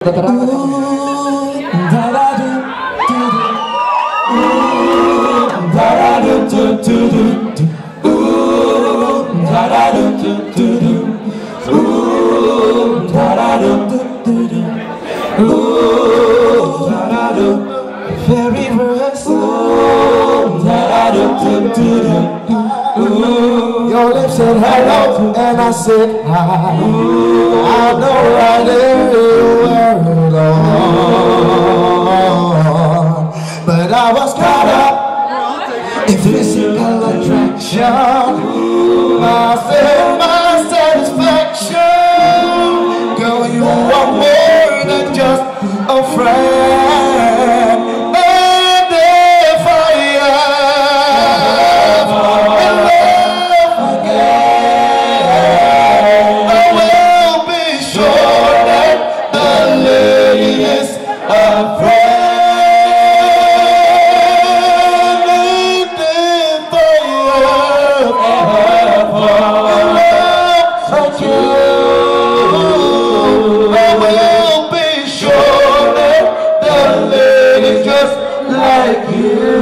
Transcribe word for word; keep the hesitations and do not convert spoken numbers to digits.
Very verse. Your lips said hello and I said hi. I know right every word on, but I was caught up in physical attraction. I felt my satisfaction. Girl, you are more than just a friend. Like you.